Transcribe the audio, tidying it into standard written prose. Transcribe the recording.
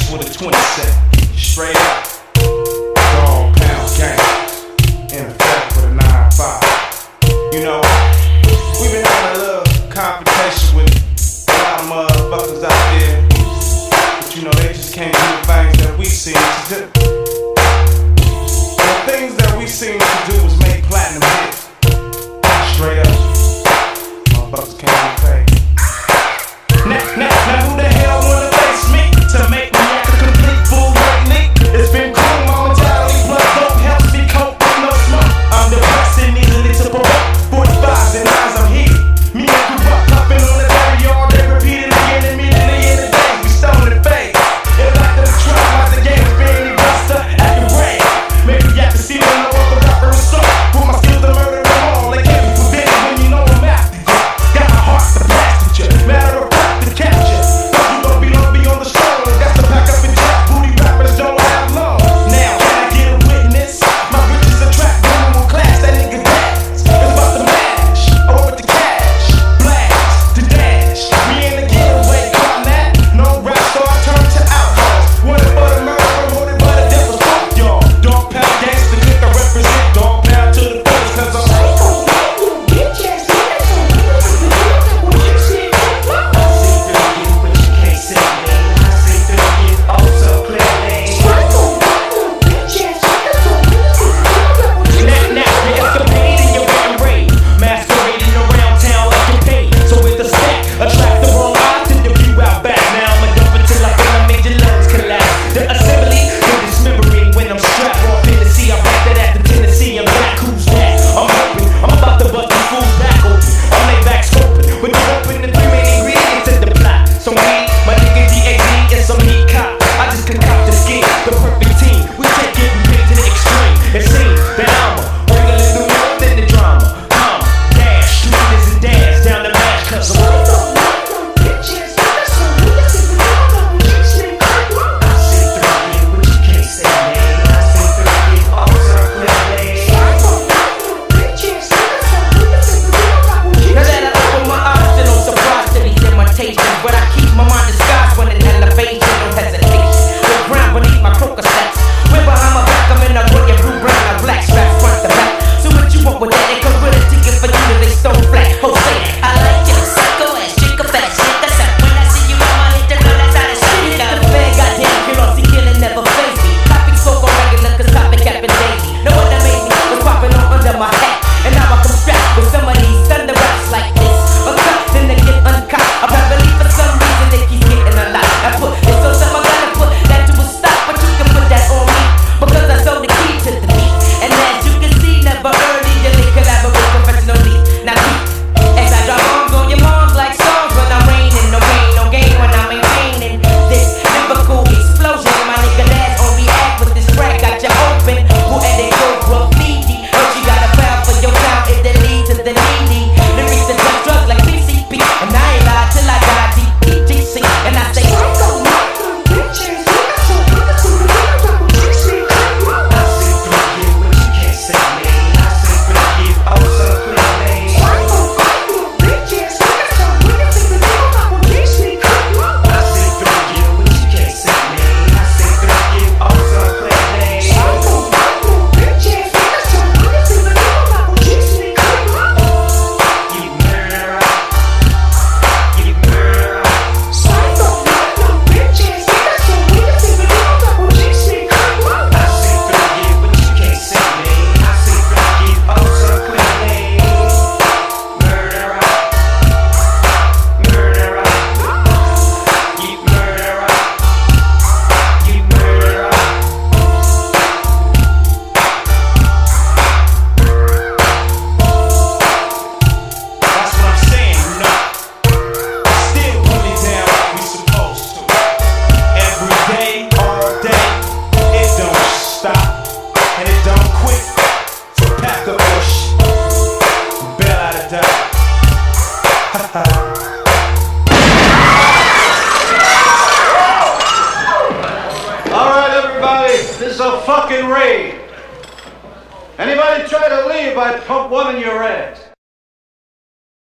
Remakes with a 20 set. Straight up. Dog pound gang. In effect with a 9-5. You know, we've been having a little confrontation with a lot of motherfuckers out there. But you know, they just can't do the things that we seem to do. The things that we seem to do is make platinum hits. Straight up. Motherfuckers can't be paid. Now who the hell wanna face me to make me act a complete fool lately? It's been cool momentarily, plus dope helps me cope with no smoke. I'm depressed and easily to provoke. 45s and 9s, I'm heated. Me and Kurupt puffin' on the dirty all day, repeated again and immediately in the day. We stone and fade. It's like the trap, like the game is being buster, acting brave. Maybe you have to see when no other rapper is so. Put my skills to murder them all. They can't be forbidden when you know I'm after you. Got my heart to blast at you. Matter of fact, to capture. You gon' be on the strong. Got to pack up and drop. Booty rappers don't have long. Now, can I get a witness? My riches attract women with class. That nigga Daz. It's about to mash. Or with the cash. Blast to dash. We in the getaway. Call that. No rap star turn to outlaws. Wanted for the murder, wanted for the devil's fuck y'all. Dog pound gangsta, click I represent. Dog pound to the face, cause I'm Psycho-Lic-No, bitch ass nigga. This is a fucking raid. Anybody try to leave, I'd pump one in your ass.